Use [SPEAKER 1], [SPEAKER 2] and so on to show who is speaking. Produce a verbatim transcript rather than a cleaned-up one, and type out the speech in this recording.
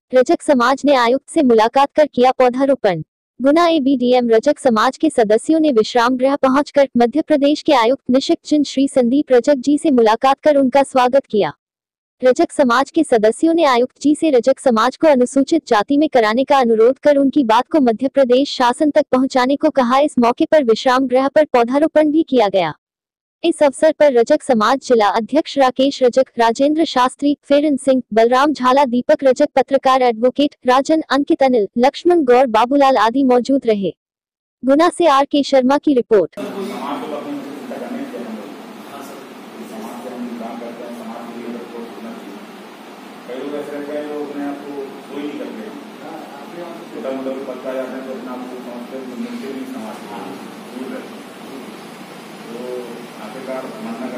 [SPEAKER 1] रजक समाज ने आयुक्त से मुलाकात कर किया पौधारोपण। गुना एबीडीएम रजक समाज के सदस्यों ने विश्राम गृह पहुंचकर मध्य प्रदेश के आयुक्त निशिक्त श्री संदीप रजक जी से मुलाकात कर उनका स्वागत किया। रजक समाज के सदस्यों ने आयुक्त जी से रजक समाज को अनुसूचित जाति में कराने का अनुरोध कर उनकी बात को मध्य प्रदेश शासन तक पहुंचाने को कहा। इस मौके पर विश्राम गृह पर पौधारोपण भी किया गया। इस अवसर पर रजक समाज जिला अध्यक्ष राकेश रजक, राजेंद्र शास्त्री, फेरन सिंह, बलराम झाला, दीपक रजक, पत्रकार एडवोकेट राजन, अंकित, अनिल, लक्ष्मण गौर, बाबूलाल आदि मौजूद रहे। गुना से आर के शर्मा की रिपोर्ट।
[SPEAKER 2] आखिरकार